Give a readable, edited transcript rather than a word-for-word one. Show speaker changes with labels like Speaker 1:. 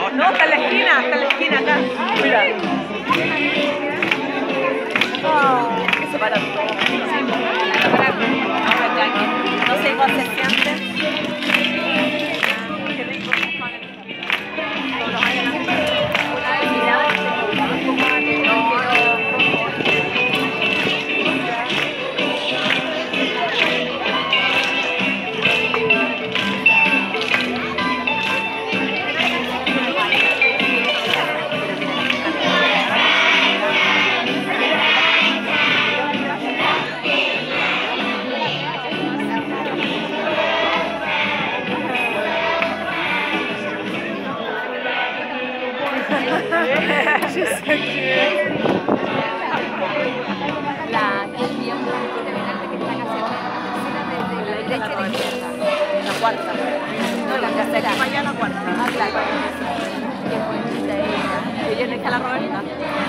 Speaker 1: No, está en la esquina acá. Mira. Se paran todos. No sé cómo se siente. She's so cute.
Speaker 2: La que es bien blanco de delante que está haciendo la cocina desde la derecha y la izquierda.
Speaker 1: La cuarta.
Speaker 2: No, la tercera.
Speaker 1: Mañana la cuarta.
Speaker 2: Ah, claro. Qué bonita ella.
Speaker 1: Ella es de la Roberta.